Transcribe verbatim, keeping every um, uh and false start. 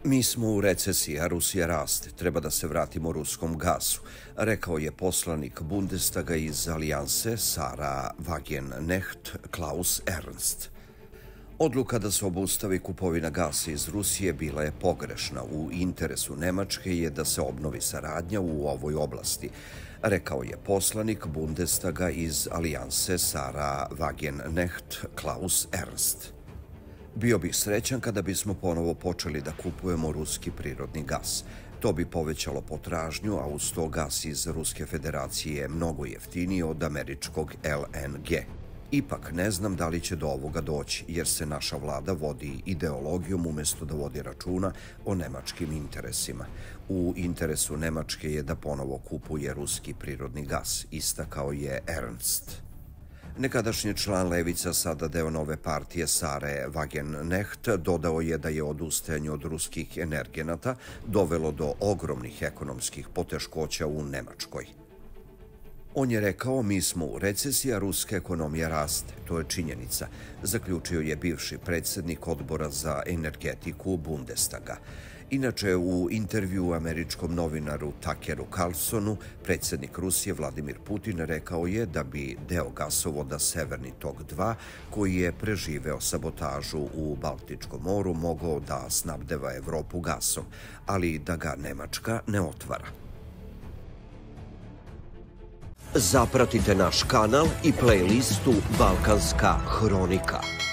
Mi smo u recesiji, a Rusija raste. Treba da se vratimo ruskom gasu, rekao je poslanik Bundestaga iz Alijanse Sara Wagenknecht Klaus Ernst. Odluka da se obustavi kupovina gasa iz Rusije bila je pogrešna. U interesu Nemačke je da se obnovi saradnja u ovoj oblasti, rekao je poslanik Bundestaga iz Alijanse Sara Wagenknecht Klaus Ernst. Bio bih srećan kada bismo ponovo počeli da kupujemo ruski prirodni gas. To bi povećalo potražnju, a uz to gas iz Ruske federacije je mnogo jeftiniji od američkog L N G. Ipak ne znam da li će do ovoga doći, jer se naša vlada vodi ideologijom umjesto da vodi računa o nemačkim interesima. U interesu Nemačke je da ponovo kupuje ruski prirodni gas, istakao je Ernst. Nekadašnji član levica, sada deo nove partije Sare Wagenknecht, dodao je da je odustajanje od ruskih energenata dovelo do ogromnih ekonomskih poteškoća u Nemačkoj. On je rekao, mi smo u recesiji, a ruska ekonomija raste. To je činjenica, zaključio je bivši predsjednik odbora za energetiku Bundestaga. Inače, u intervju američkom novinaru Tuckeru Carlsonu, predsjednik Rusije Vladimir Putin rekao je da bi deo gasovoda Severni tok dva, koji je preživeo sabotažu u Baltičkom moru, mogao da snabdeva Evropu gasom, ali da ga Nemačka ne otvara. Zapratite naš kanal i playlistu Balkanska hronika.